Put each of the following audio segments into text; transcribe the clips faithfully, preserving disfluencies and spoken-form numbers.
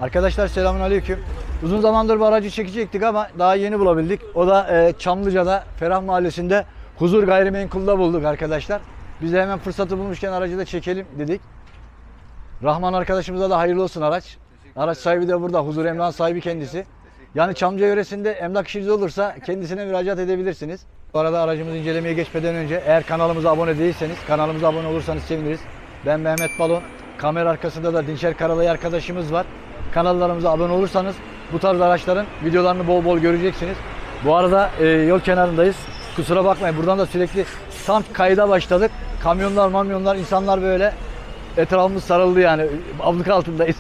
Arkadaşlar selamünaleyküm. Uzun zamandır bu aracı çekecektik ama daha yeni bulabildik. O da e, Çamlıca'da Ferah Mahallesi'nde Huzur Gayrimenkul'da bulduk arkadaşlar. Biz de hemen fırsatı bulmuşken aracı da çekelim dedik. Rahman arkadaşımıza da hayırlı olsun araç. Araç sahibi de burada. Huzur Emlak'ın sahibi kendisi. Yani Çamlıca yöresinde emlak işiniz olursa kendisine müracaat edebilirsiniz. Bu arada aracımızı incelemeye geçmeden önce eğer kanalımıza abone değilseniz kanalımıza abone olursanız seviniriz. Ben Mehmet Balon. Kamera arkasında da Dinçer Karalay arkadaşımız var. Kanallarımıza abone olursanız bu tarz araçların videolarını bol bol göreceksiniz. Bu arada e, yol kenarındayız. Kusura bakmayın, buradan da sürekli tam kayda başladık. Kamyonlar, mamyonlar, insanlar böyle etrafımız sarıldı yani. Ablık altındayız.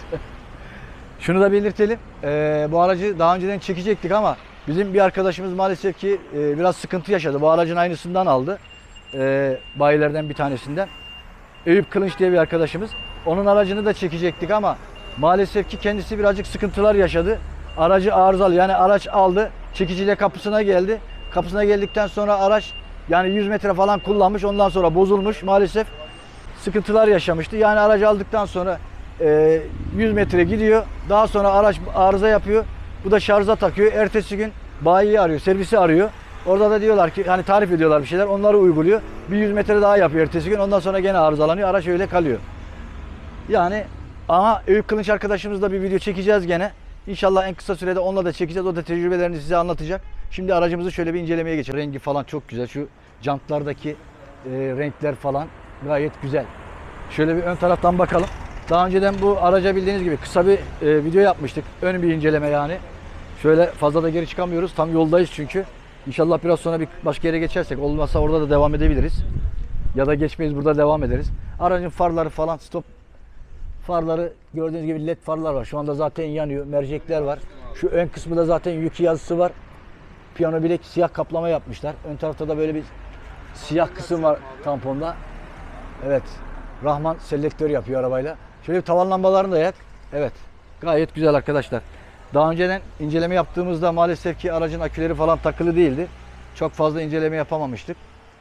Şunu da belirtelim. E, bu aracı daha önceden çekecektik ama bizim bir arkadaşımız maalesef ki e, biraz sıkıntı yaşadı. Bu aracın aynısından aldı. E, bayilerden bir tanesinden. Eyüp Kılınç diye bir arkadaşımız. Onun aracını da çekecektik ama maalesef ki kendisi birazcık sıkıntılar yaşadı. Aracı arızalı, yani araç aldı, çekiciyle kapısına geldi. Kapısına geldikten sonra araç yani yüz metre falan kullanmış, ondan sonra bozulmuş. Maalesef sıkıntılar yaşamıştı. Yani aracı aldıktan sonra e, yüz metre gidiyor. Daha sonra araç arıza yapıyor. Bu da şarja takıyor. Ertesi gün bayiyi arıyor, servisi arıyor. Orada da diyorlar ki hani tarif ediyorlar bir şeyler. Onları uyguluyor. Bir yüz metre daha yapıyor ertesi gün. Ondan sonra gene arızalanıyor. Araç öyle kalıyor. Yani ama Eyüp Kılınç arkadaşımızla bir video çekeceğiz gene. İnşallah en kısa sürede onunla da çekeceğiz. O da tecrübelerini size anlatacak. Şimdi aracımızı şöyle bir incelemeye geçelim. Rengi falan çok güzel. Şu jantlardaki e, renkler falan gayet güzel. Şöyle bir ön taraftan bakalım. Daha önceden bu araca bildiğiniz gibi kısa bir e, video yapmıştık. Ön bir inceleme yani. Şöyle fazla da geri çıkamıyoruz. Tam yoldayız çünkü. İnşallah biraz sonra bir başka yere geçersek, olmazsa orada da devam edebiliriz. Ya da geçmeyiz, burada devam ederiz. Aracın farları falan, stop farları gördüğünüz gibi led farlar var. Şu anda zaten yanıyor. Mercekler var. Şu ön kısmında zaten Yuki yazısı var. Piyano bilek siyah kaplama yapmışlar. Ön tarafta da böyle bir siyah kısım var tamponda. Evet. Rahman selektör yapıyor arabayla. Şöyle bir tavan lambalarını da yak. Evet. Gayet güzel arkadaşlar. Daha önceden inceleme yaptığımızda maalesef ki aracın aküleri falan takılı değildi. Çok fazla inceleme yapamamıştık.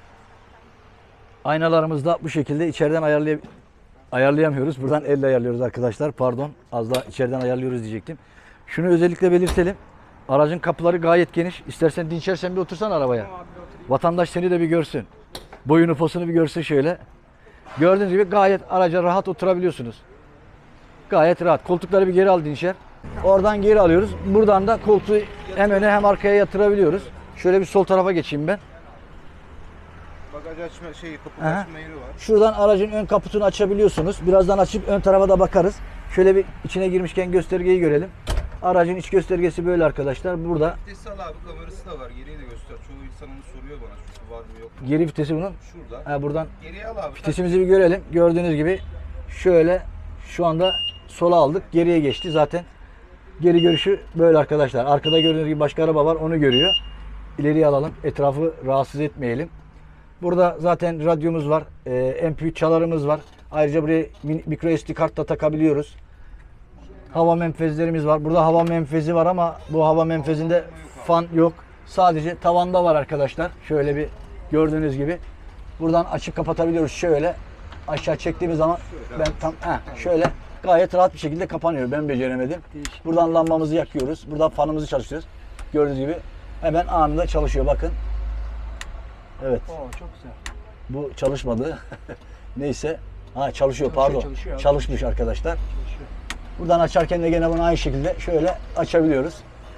Aynalarımız da bu şekilde içeriden ayarlay ayarlayamıyoruz. Buradan elle ayarlıyoruz arkadaşlar. Pardon. Az daha içeriden ayarlıyoruz diyecektim. Şunu özellikle belirtelim. Aracın kapıları gayet geniş. İstersen Dinçer sen bir otursan arabaya. Vatandaş seni de bir görsün. Boyunu posunu bir görsün şöyle. Gördüğünüz gibi gayet araca rahat oturabiliyorsunuz. Gayet rahat. Koltukları bir geri al Dinçer. Oradan geri alıyoruz. Buradan da koltuğu hem öne hem arkaya yatırabiliyoruz. Şöyle bir sol tarafa geçeyim ben. Bagaj açma şeyi, kapı açma yeri var. Şuradan aracın ön kaputunu açabiliyorsunuz. Birazdan açıp ön tarafa da bakarız. Şöyle bir içine girmişken göstergeyi görelim. Aracın iç göstergesi böyle arkadaşlar. Burada Vitesi al abi, kamerası da var. Geriye de göster. Çoğu insan onu soruyor bana. Şu var mı yok mu? geri vitesi bunun. Şurada. Ha, buradan Geriye al abi. vitesimizi bir görelim. Gördüğünüz gibi şöyle şu anda sola aldık. Geriye geçti zaten. Geri görüşü böyle arkadaşlar. Arkada gördüğünüz gibi başka araba var. Onu görüyor. İleriye alalım. Etrafı rahatsız etmeyelim. Burada zaten radyomuz var. E, M P üç çalarımız var. Ayrıca buraya micro S D kart da takabiliyoruz. Hava menfezlerimiz var. Burada hava menfezi var ama bu hava menfezinde fan yok. Sadece tavanda var arkadaşlar. Şöyle bir gördüğünüz gibi. Buradan açıp kapatabiliyoruz. Şöyle aşağı çektiğimiz zaman ben tam heh, şöyle gayet rahat bir şekilde kapanıyor. Ben beceremedim. Buradan lambamızı yakıyoruz. Buradan fanımızı çalıştırıyoruz. Gördüğünüz gibi hemen anında çalışıyor. Bakın. Evet. Oo, çok güzel. Bu çalışmadı. Neyse. Ha çalışıyor, pardon. çalışıyor abi. Çalışmış arkadaşlar. Çalışıyor. Buradan açarken de gene bunu aynı şekilde şöyle açabiliyoruz.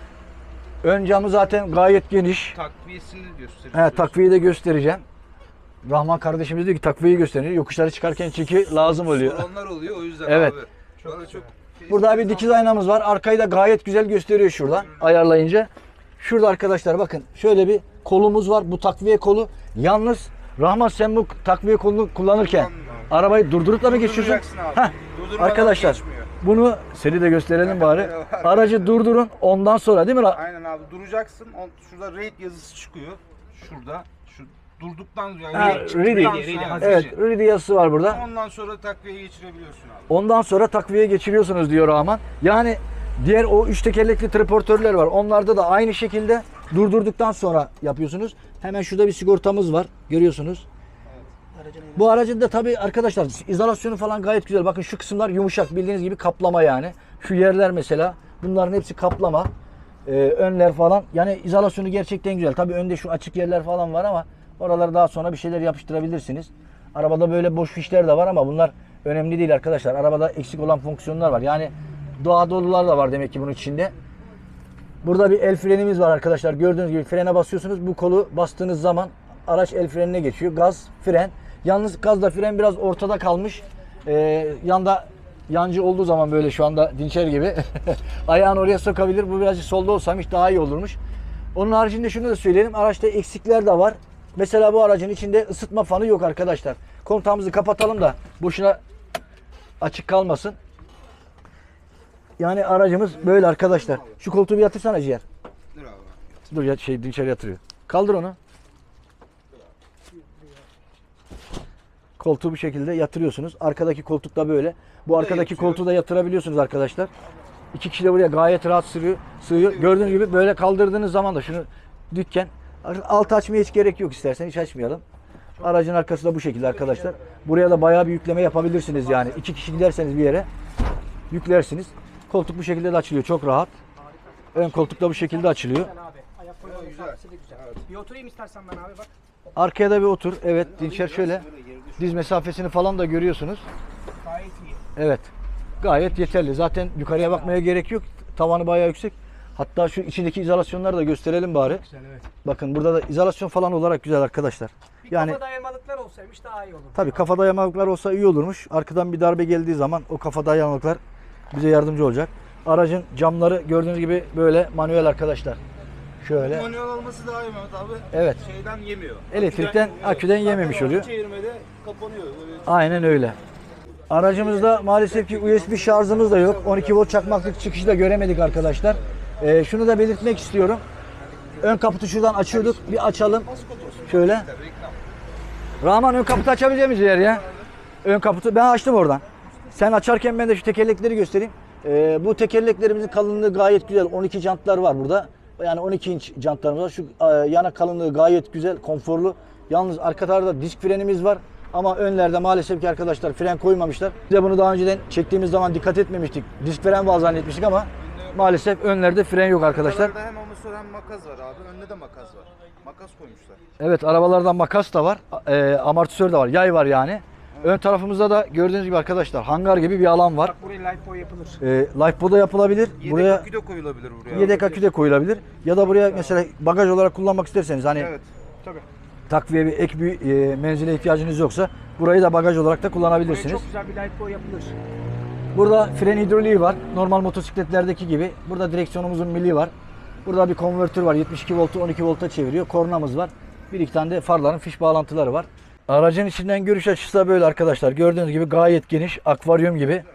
Ön camı zaten gayet geniş. Takviyesini gösteriyor. He, takviyeyi de göstereceğim. Rahman kardeşimiz diyor ki takviyeyi gösteriyor. Yokuşları çıkarken çünkü lazım oluyor. Soranlar oluyor, o yüzden Evet. abi. Bana çok Burada bir dikiz aynamız var. Arkayı da gayet güzel gösteriyor şuradan ayarlayınca. Şurada arkadaşlar bakın şöyle bir kolumuz var. Bu takviye kolu. Yalnız Rahman sen bu takviye kolunu kullanırken arabayı durdurup da mı geçiyorsun? Durduracaksın abi. Heh, Durdurmadan arkadaşlar geçmiyor. bunu seni de gösterelim bari. Aracı durdurun ondan sonra değil mi? Aynen abi, duracaksın. On, şurada rate yazısı çıkıyor. Şurada. Şu durduktan yani Ha, rate çıktıktan ready. sonra- Evet, ready yazısı var burada. Ondan sonra takviye geçirebiliyorsun abi. Ondan sonra takviye geçiriyorsunuz diyor Rahman. Yani diğer o üç tekerlekli transportörler var. Onlarda da aynı şekilde durdurduktan sonra yapıyorsunuz. Hemen şurada bir sigortamız var. Görüyorsunuz. Bu aracın da tabii arkadaşlar izolasyonu falan gayet güzel. Bakın şu kısımlar yumuşak, bildiğiniz gibi kaplama yani. Şu yerler mesela, bunların hepsi kaplama. Ee, önler falan. Yani izolasyonu gerçekten güzel. Tabii önde şu açık yerler falan var ama oraları daha sonra bir şeyler yapıştırabilirsiniz. Arabada böyle boş fişler de var ama bunlar önemli değil arkadaşlar. Arabada eksik olan fonksiyonlar var. Yani doğa dolular da var demek ki bunun içinde. Burada bir el frenimiz var arkadaşlar. Gördüğünüz gibi frene basıyorsunuz. Bu kolu bastığınız zaman araç el frenine geçiyor. Gaz, fren. Yalnız gazla fren biraz ortada kalmış. Ee, yanda yancı olduğu zaman böyle şu anda Dinçer gibi ayağını oraya sokabilir. Bu birazcık solda olsaymış daha iyi olurmuş. Onun haricinde şunu da söyleyelim. Araçta eksikler de var. Mesela bu aracın içinde ısıtma fanı yok arkadaşlar. Kontağımızı kapatalım da boşuna açık kalmasın. Yani aracımız böyle arkadaşlar. Şu koltuğu bir yatırsana ciğer. Dur abi. Dur ya şey Dinçer yatırıyor. Kaldır onu. Koltuğu bu şekilde yatırıyorsunuz. Arkadaki koltuk da böyle. Bu arkadaki koltuğu da yatırabiliyorsunuz arkadaşlar. İki kişi de buraya gayet rahat sığıyor. sığıyor. Gördüğünüz gibi böyle kaldırdığınız zaman da şunu dükken alt açmaya hiç gerek yok, istersen hiç açmayalım. Aracın arkası da bu şekilde arkadaşlar. Buraya da bayağı bir yükleme yapabilirsiniz yani. İki kişi giderseniz bir yere yüklersiniz. Koltuk bu şekilde de açılıyor. Çok rahat. Ön koltuk da bu şekilde açılıyor. Ayak koyma mesafesi de güzel. Bir oturayım istersen ben abi bak. Arkaya da bir otur. Evet Dinçer şöyle. Diz mesafesini falan da görüyorsunuz. Gayet iyi. Evet. Gayet yeterli. Zaten yukarıya bakmaya gerek yok. Tavanı bayağı yüksek. Hatta şu içindeki izolasyonları da gösterelim bari. Güzel evet. Bakın burada da izolasyon falan olarak güzel arkadaşlar. Bir Yani kafa dayamalıklar olsaymış daha iyi olurdu. tabii kafa dayamalıklar olsa iyi olurmuş. Arkadan bir darbe geldiği zaman o kafa dayamalıklar bize yardımcı olacak. Aracın camları gördüğünüz gibi böyle manuel arkadaşlar. Şöyle. Manuel olması daha iyi Mehmet abi. Evet. Şeyden yemiyor. Elektrikten, aküden yememiş oluyor. Çevirmede kapanıyor. Böyle. Aynen öyle. Aracımızda maalesef ki U S B şarjımız da yok. on iki volt çakmaklık çıkışı da göremedik arkadaşlar. Ee, şunu da belirtmek istiyorum. Ön kaputu şuradan açıyorduk. Bir açalım. Şöyle. Rahman ön kaputu açabilecek miyiz yer ya? Ön kaputu ben açtım oradan. Sen açarken ben de şu tekerlekleri göstereyim. Ee, bu tekerleklerimizin kalınlığı gayet güzel. on iki jantlar var burada. Yani on iki inç jantlarımız var. Şu e, yana kalınlığı gayet güzel, konforlu. Yalnız arka tarafta disk frenimiz var. Ama önlerde maalesef ki arkadaşlar fren koymamışlar. Biz de bunu daha önceden çektiğimiz zaman dikkat etmemiştik. Disk fren var zannetmiştik ama maalesef önlerde fren yok arkadaşlar. Arkalarda hem amatör hem makas var abi. Önde de makas var. Makas koymuşlar. Evet, arabalarda makas da var. E, amortisör de var. Yay var yani. Ön tarafımızda da gördüğünüz gibi arkadaşlar hangar gibi bir alan var. Bak buraya light boy yapılır. E, Lifebo'da yapılabilir. Yedek buraya akü de koyulabilir buraya. yedek akü de koyulabilir. Ya da buraya mesela bagaj olarak kullanmak isterseniz hani Evet. Tabii. takviye bir ek bir e, menzile ihtiyacınız yoksa burayı da bagaj olarak da Buraya kullanabilirsiniz. çok güzel bir light boy yapılır. Burada fren hidroliği var. Normal motosikletlerdeki gibi. Burada direksiyonumuzun milli var. Burada bir konvertör var. yetmiş iki voltu on iki volta çeviriyor. Kornamız var. Bir iki tane de farların fiş bağlantıları var. Aracın içinden görüş açısı da böyle arkadaşlar. Gördüğünüz gibi gayet geniş. Akvaryum gibi.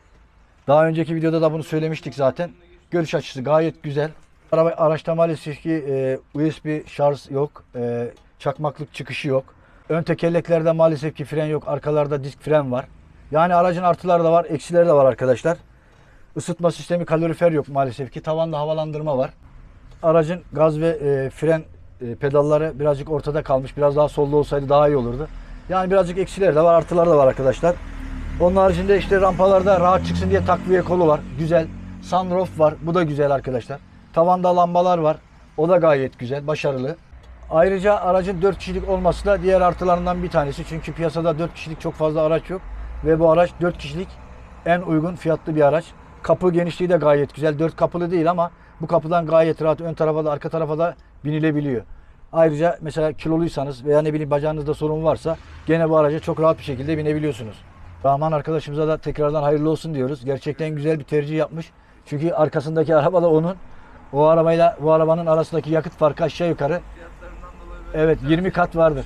Daha önceki videoda da bunu söylemiştik zaten. Görüş açısı gayet güzel. Araba, araçta maalesef ki e, U S B şarj yok. E, çakmaklık çıkışı yok. Ön tekerleklerde maalesef ki fren yok. Arkalarda disk fren var. Yani aracın artıları da var, eksileri de var arkadaşlar. Isıtma sistemi, kalorifer yok maalesef ki. Tavanda havalandırma var. Aracın gaz ve e, fren e, pedalları birazcık ortada kalmış. Biraz daha solda olsaydı daha iyi olurdu. Yani birazcık eksileri de var, artıları da var arkadaşlar. Onun haricinde işte rampalarda rahat çıksın diye takviye kolu var. Güzel. Sunroof var. Bu da güzel arkadaşlar. Tavanda lambalar var. O da gayet güzel, başarılı. Ayrıca aracın dört kişilik olması da diğer artılarından bir tanesi. Çünkü piyasada dört kişilik çok fazla araç yok. Ve bu araç dört kişilik en uygun fiyatlı bir araç. Kapı genişliği de gayet güzel. dört kapılı değil ama bu kapıdan gayet rahat ön tarafa da arka tarafa da binilebiliyor. Ayrıca mesela kiloluysanız veya ne bileyim bacağınızda sorun varsa gene bu araca çok rahat bir şekilde binebiliyorsunuz. Rahman arkadaşımıza da tekrardan hayırlı olsun diyoruz. Gerçekten güzel bir tercih yapmış. Çünkü arkasındaki araba da onun. O arabayla bu arabanın arasındaki yakıt farkı aşağı yukarı. Evet, yirmi kat vardır.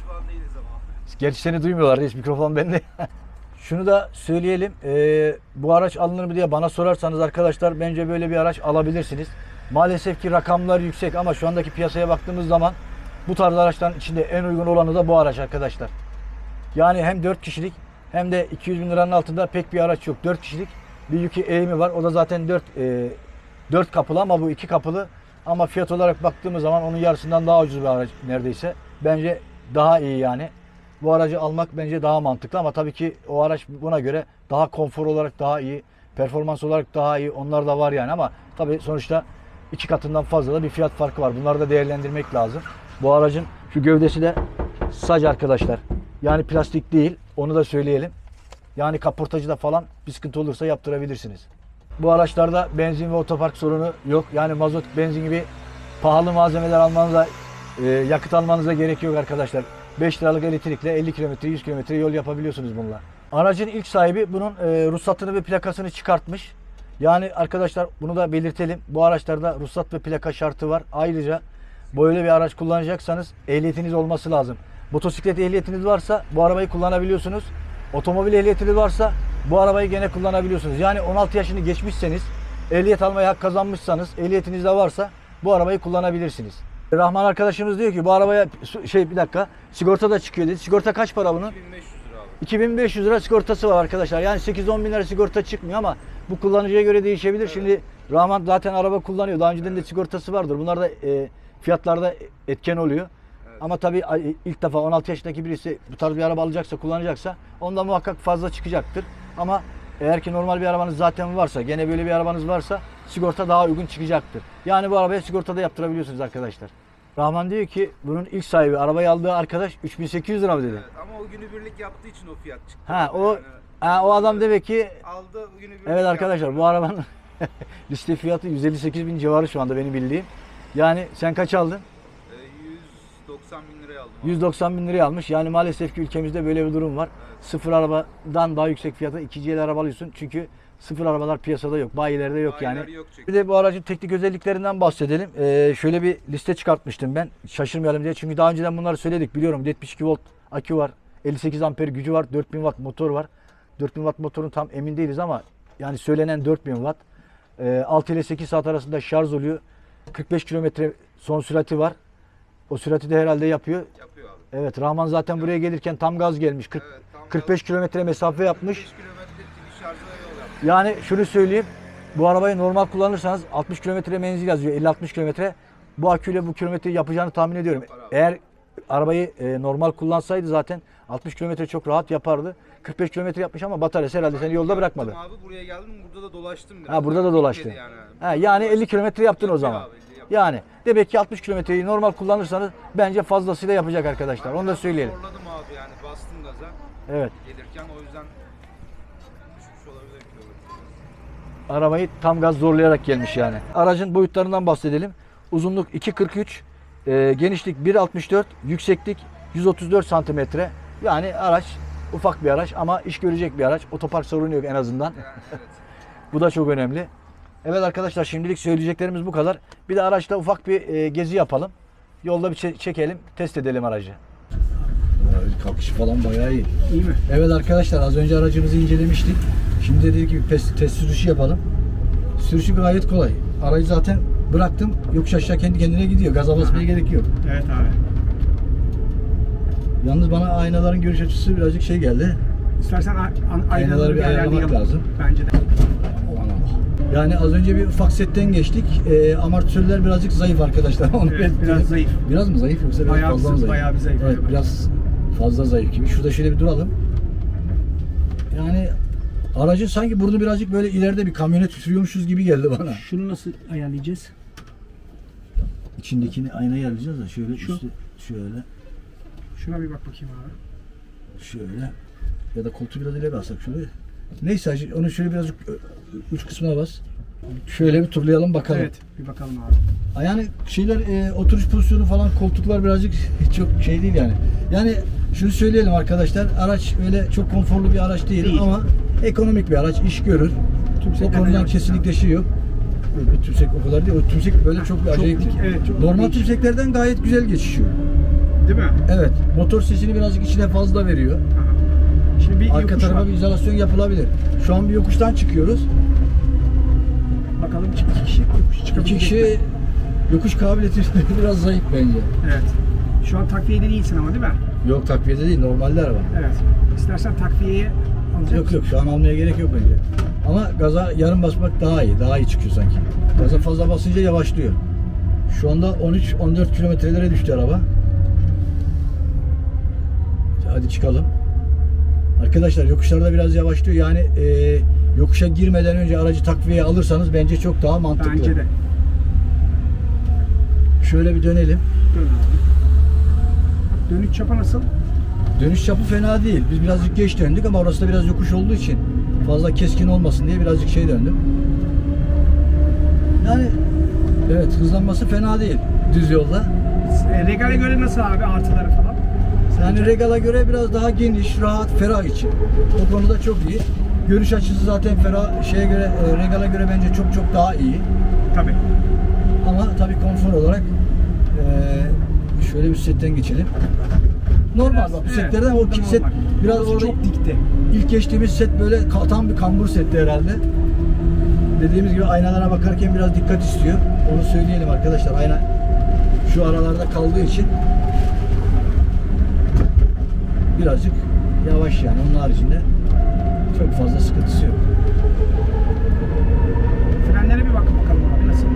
Gerçi seni duymuyorlar reis, mikrofon bende. Şunu da söyleyelim. E, bu araç alınır mı diye bana sorarsanız arkadaşlar bence böyle bir araç alabilirsiniz. Maalesef ki rakamlar yüksek ama şu andaki piyasaya baktığımız zaman bu tarz araçların içinde en uygun olanı da bu araç arkadaşlar. Yani hem dört kişilik hem de iki yüz bin liranın altında pek bir araç yok. dört kişilik bir yükü eğimi var. O da zaten dört, e, dört kapılı ama bu iki kapılı. Ama fiyat olarak baktığımız zaman onun yarısından daha ucuz bir araç neredeyse. Bence daha iyi yani. bu aracı almak bence daha mantıklı ama tabii ki o araç buna göre daha konfor olarak daha iyi, performans olarak daha iyi. Onlar da var yani ama tabii sonuçta iki katından fazla da bir fiyat farkı var. Bunları da değerlendirmek lazım. Bu aracın şu gövdesi de sac arkadaşlar. Yani plastik değil. Onu da söyleyelim. Yani kaportacıda falan bir sıkıntı olursa yaptırabilirsiniz. Bu araçlarda benzin ve otopark sorunu yok. Yani mazot, benzin gibi pahalı malzemeler almanıza, e, yakıt almanıza gerek yok arkadaşlar. beş liralık elektrikle elli kilometre, yüz kilometre yol yapabiliyorsunuz bununla. Aracın ilk sahibi bunun e, ruhsatını ve plakasını çıkartmış. Yani arkadaşlar bunu da belirtelim. Bu araçlarda ruhsat ve plaka şartı var. Ayrıca böyle bir araç kullanacaksanız ehliyetiniz olması lazım. Motosiklet ehliyetiniz varsa bu arabayı kullanabiliyorsunuz. Otomobil ehliyetiniz varsa bu arabayı gene kullanabiliyorsunuz. Yani on altı yaşını geçmişseniz, ehliyet almaya hak kazanmışsanız, ehliyetiniz de varsa bu arabayı kullanabilirsiniz. Rahman arkadaşımız diyor ki bu arabaya şey bir dakika sigorta da çıkıyor dedi. Sigorta kaç para bunun? iki bin beş yüz lira abi. iki bin beş yüz lira sigortası var arkadaşlar. Yani sekiz on bin lira sigorta çıkmıyor ama bu kullanıcıya göre değişebilir. Evet. Şimdi Rahman zaten araba kullanıyor. Daha önceden de sigortası vardır. Bunlar da e, fiyatlarda etken oluyor. Evet. Ama tabii ilk defa on altı yaşındaki birisi bu tarz bir araba alacaksa, kullanacaksa onda muhakkak fazla çıkacaktır. Ama eğer ki normal bir arabanız zaten varsa, gene böyle bir arabanız varsa sigorta daha uygun çıkacaktır. Yani bu arabaya sigorta da yaptırabiliyorsunuz arkadaşlar. Rahman diyor ki bunun ilk sahibi arabayı aldığı arkadaş üç bin sekiz yüz lira mı dedi? Evet, ama o günübirlik yaptığı için o fiyat çıktı. Ha o yani, ha, o adam demek ki aldı günübirlik. evet arkadaşlar yaptı. Bu arabanın liste fiyatı yüz elli sekiz bin civarı şu anda benim bildiğim. Yani sen kaç aldın? yüz doksan bin liraya aldım. yüz doksan bin liraya almış. Yani maalesef ki ülkemizde böyle bir durum var. Evet. Sıfır arabadan daha yüksek fiyata ikinci el araba alıyorsun. Çünkü sıfır arabalar piyasada yok. Bayilerde yok Bayiler yani. yok Bir de bu aracın teknik özelliklerinden bahsedelim. Ee, şöyle bir liste çıkartmıştım ben. Şaşırmayalım diye. Çünkü daha önceden bunları söyledik. Biliyorum yetmiş iki volt akü var. elli sekiz amper gücü var. dört bin watt motor var. dört bin watt motorun tam emin değiliz ama yani söylenen dört bin watt. Ee, altı ile sekiz saat arasında şarj oluyor. kırk beş kilometre son sürati var. O sürati de herhalde yapıyor. Yapıyor abi. Evet, Rahman zaten evet. Buraya gelirken tam gaz gelmiş. kırk, evet, kırk beş kilometre mesafe yapmış. kırk beş kilometre şarjla yol yapmış. Yani şunu söyleyeyim. Bu arabayı normal kullanırsanız altmış kilometre menzil yazıyor. elli altmış kilometre. Bu aküyle bu kilometreyi yapacağını tahmin ediyorum. Eğer arabayı e, normal kullansaydı zaten altmış kilometre çok rahat yapardı. kırk beş kilometre yapmış ama bataryası herhalde seni yolda bırakmadı. Abi buraya geldim, burada da dolaştım biraz. Ha burada da dolaştın. Yani, ha, yani elli kilometre yaptın o zaman. Abi, yani demek ki altmış kilometreyi normal kullanırsanız bence fazlasıyla yapacak arkadaşlar. Onu da söyleyelim. Zorladım abi yani bastım gaza. Evet. Gelirken o yüzden düşmüş olabilir ki. Arabayı tam gaz zorlayarak gelmiş yani. Aracın boyutlarından bahsedelim. Uzunluk iki kırk üç, e, genişlik bir altmış dört, yükseklik yüz otuz dört santimetre. Yani araç ufak bir araç ama iş görecek bir araç. Otopark sorunu yok en azından. Yani, evet. Bu da çok önemli. Evet arkadaşlar şimdilik söyleyeceklerimiz bu kadar. Bir de araçta ufak bir e, gezi yapalım. Yolda bir çekelim, test edelim aracı. Kalkışı falan bayağı iyi. İyi mi? Evet arkadaşlar az önce aracımızı incelemiştik. Şimdi dedik ki test, test sürüşü yapalım. Sürüşü gayet kolay. Aracı zaten bıraktım. Yokuş aşağı kendi kendine gidiyor. Gaza basmaya gerek yok. Evet abi. Yalnız bana aynaların görüş açısı birazcık şey geldi. İstersen aynaları bir ayarlamak lazım. Bence de. Yani az önce bir ufak setten geçtik. E, amortisörler birazcık zayıf arkadaşlar. Onu evet, biraz zayıf. Biraz mı zayıf yoksa biraz bayağı fazla mı zayıf? Bayağı bir zayıf. Evet, biraz fazla zayıf gibi. Şurada şöyle bir duralım. Yani aracın sanki burada birazcık böyle ileride bir kamyonet sürüyormuşuz gibi geldi bana. Şunu nasıl ayarlayacağız? İçindekini ayna ayarlayacağız da şöyle Şu. üstü şöyle. Şuna bir bak bakayım abi. Şöyle. Ya da koltuğu biraz ileri alsak şöyle. Neyse onu şöyle birazcık uç kısmına bas. Şöyle bir turlayalım bakalım. Evet, bir bakalım abi. Yani şeyler e, oturuş pozisyonu falan koltuklar birazcık çok şey değil yani. Yani şunu söyleyelim arkadaşlar. Araç öyle çok konforlu bir araç değil, değil. Ama ekonomik bir araç, iş görür. O konudan kesinlikle şey yok. Böyle tümsek o kadar değil. O tümsek böyle çok bir acayip. Çok, evet, çok normal değişik. Tümseklerden gayet güzel geçişiyor. Değil mi? Evet. Motor sesini birazcık içine fazla veriyor. Aha. Şimdi bir arka tarafa var. Bir izolasyon yapılabilir. Şu an bir yokuştan çıkıyoruz. Bakalım iki kişi yokuş çıkabilecek İki kişi yokuş kabiliyeti biraz zayıf bence. Evet. Şu an takviyede değilsin ama değil mi? Yok takviyede değil. Normalde araba. Evet. İstersen takviyeyi alacak Yok mısın? yok. Şu an almaya gerek yok bence. Ama gaza yarım basmak daha iyi. Daha iyi çıkıyor sanki. Gaza fazla basınca yavaşlıyor. Şu anda on üç on dört kilometrelere düştü araba. hadi çıkalım. Arkadaşlar yokuşlarda biraz yavaşlıyor. Yani e, yokuşa girmeden önce aracı takviyeye alırsanız bence çok daha mantıklı. Bence de. Şöyle bir dönelim. Dön abi. Dönüş çapa nasıl? Dönüş çapı fena değil. Biz birazcık geç döndük ama orası da biraz yokuş olduğu için fazla keskin olmasın diye birazcık şey döndüm. Yani evet, hızlanması fena değil düz yolda. E, Regal'e göre nasıl abi, artıları falan? Yani Regal'a göre biraz daha geniş, rahat, ferah için. O konuda çok iyi. Görüş açısı zaten ferah, şeye göre, e, Regal'a göre bence çok çok daha iyi. Tabii. Ama tabii konfor olarak e, şöyle bir setten geçelim. Normal Biraz, bak bu evet, setlerden o normal. set biraz Burası orada çok dikti. ilk geçtiğimiz set böyle ka- tam bir kambur setti herhalde. Dediğimiz gibi aynalara bakarken biraz dikkat istiyor. Onu söyleyelim arkadaşlar. Ayna şu aralarda kaldığı için birazcık yavaş yani. Onun haricinde çok fazla sıkıntısı yok. Frenlere bir bakın bakalım abi, nasıl?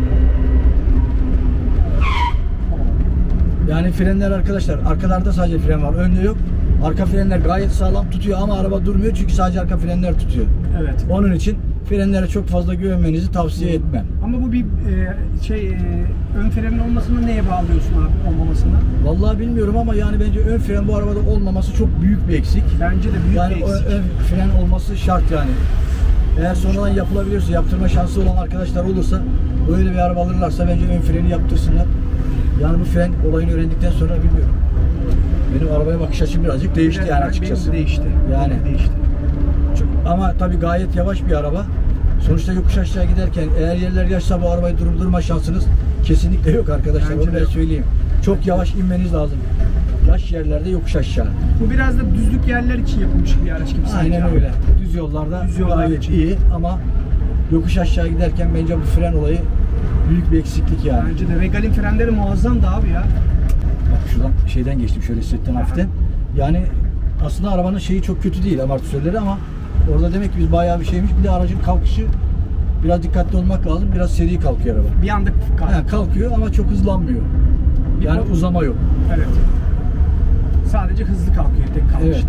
Yani frenler arkadaşlar, arkalarda sadece fren var, önde yok. Arka frenler gayet sağlam tutuyor ama araba durmuyor çünkü sadece arka frenler tutuyor. Evet. Onun için frenlere çok fazla güvenmenizi tavsiye etmem. Ama bu bir e, şey e, ön frenin olmasını neye bağlıyorsun abi, olmamasını? Vallahi bilmiyorum ama yani bence ön fren bu arabada olmaması çok büyük bir eksik. Bence de büyük Yani bir o eksik. ön fren olması şart yani. Eğer sonradan yapılabiliyorsa, yaptırma şansı olan arkadaşlar olursa, böyle bir araba alırlarsa bence ön freni yaptırsınlar. Yani bu fren olayını öğrendikten sonra bilmiyorum. Benim arabaya bakış açım birazcık değişti yani açıkçası. Benim de değişti. Yani. Benim de değişti. Çok- Ama tabii gayet yavaş bir araba. Sonuçta yokuş aşağı giderken eğer yerler yaşsa bu arabayı durdurma şansınız kesinlikle yok arkadaşlar. Bence Onu de ben yok. söyleyeyim. Çok yavaş inmeniz lazım. Yaş yerlerde yokuş aşağı. Bu biraz da düzlük yerler için yapılmış bir araç gibi sanki Aynen abi. öyle. Düz yollarda Düz yollar gayet için. iyi ama yokuş aşağı giderken bence bu fren olayı büyük bir eksiklik yani. Bence de Regal'in frenleri muazzam da abi ya. Bak şuradan şeyden geçtim şöyle setten hafiften. Yani aslında arabanın şeyi çok kötü değil, amortisörleri, ama orada demek ki biz bayağı bir şeymiş. Bir de aracın kalkışı biraz dikkatli olmak lazım. Biraz seri kalkıyor araba. Bir anda kalk. Ha, kalkıyor ama çok hızlanmıyor. Yani uzama yok. Evet. Sadece hızlı kalkıyor tek kalkışta. Evet.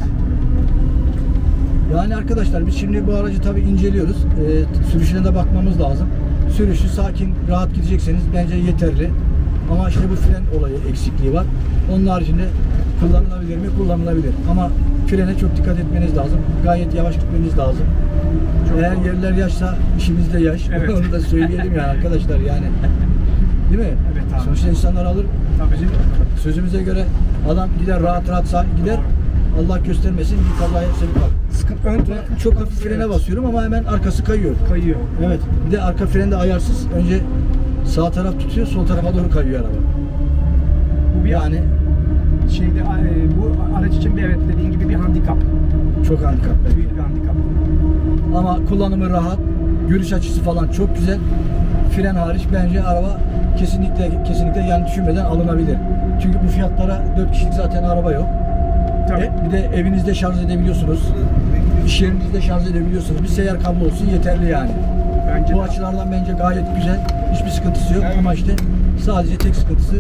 Yani arkadaşlar biz şimdi bu aracı tabii inceliyoruz. Ee, sürüşüne de bakmamız lazım. Sürüşü sakin, rahat gidecekseniz bence yeterli. Ama işte bu fren olayı eksikliği var. Onun haricinde kullanılabilir mi? Kullanılabilir. Ama frene çok dikkat etmeniz lazım. Gayet yavaş gitmeniz lazım. Çok Eğer doğru. yerler yaşsa işimiz de yaş. Evet. Onu da söyleyelim yani arkadaşlar yani. Değil mi? Evet abi. Sonuçta insanlar alır. Tabii. Bizim sözümüze göre adam gider rahat rahat sağ gider. Allah göstermesin bir kazaya sebep var. Sıkıntı ön tarafı Çok hafif frene basıyorum ama hemen arkası kayıyor. kayıyor. Evet. Bir de arka fren de ayarsız. Önce sağ taraf tutuyor, sol tarafa doğru kayıyor araba. Bu bir Yani şeyde e, bu araç için bir, evet, dediğin gibi bir handikap. çok handikap. Büyük bir handikap. Ama kullanımı rahat, görüş açısı falan çok güzel. Fren hariç bence araba kesinlikle kesinlikle yani düşünmeden alınabilir. Çünkü bu fiyatlara dört kişilik zaten araba yok. Tabii. E, bir de evinizde şarj edebiliyorsunuz. İş yerinizde şarj edebiliyorsunuz. Bir seyyar kablo olsun yeterli yani. Bence Bu de. açılardan bence gayet güzel. Hiçbir sıkıntısı yok ama işte sadece tek sıkıntısı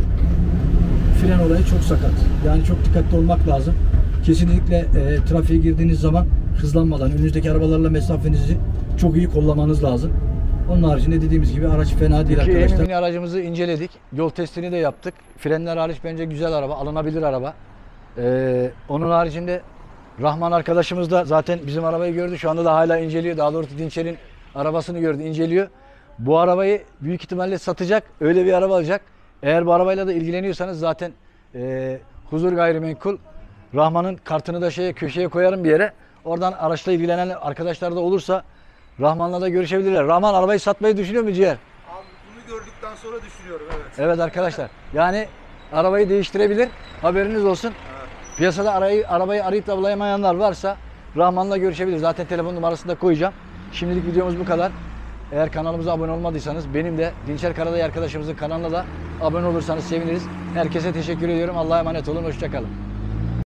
fren olayı çok sakat. Yani çok dikkatli olmak lazım. Kesinlikle e, trafiğe girdiğiniz zaman hızlanmadan önünüzdeki arabalarla mesafenizi çok iyi kollamanız lazım. Onun haricinde dediğimiz gibi araç fena değil arkadaşlar. Mini aracımızı inceledik. Yol testini de yaptık. Frenler hariç bence güzel araba, alınabilir araba. Ee, onun haricinde Rahman arkadaşımız da zaten bizim arabayı gördü. Şu anda da hala inceliyor. Daha doğrusu Dinçer'in arabasını gördü, inceliyor. Bu arabayı büyük ihtimalle satacak. Öyle bir araba alacak. Eğer bu arabayla da ilgileniyorsanız zaten e, Huzur Gayrimenkul Rahman'ın kartını da şeye köşeye koyarım bir yere. Oradan araçla ilgilenen arkadaşlar da olursa Rahman'la da görüşebilirler. Rahman arabayı satmayı düşünüyor mu ciğer? Abi bunu gördükten sonra düşünüyorum, evet. Evet arkadaşlar. Yani arabayı değiştirebilir. Haberiniz olsun. Evet. Piyasada arayı, arabayı arayıp da bulamayanlar varsa Rahman'la görüşebilir. Zaten telefon numarasını da koyacağım. Şimdilik videomuz bu kadar. Eğer kanalımıza abone olmadıysanız benim de Dinçer Karaday arkadaşımızın kanalına da abone olursanız seviniriz. Herkese teşekkür ediyorum. Allah'a emanet olun. Hoşça kalın.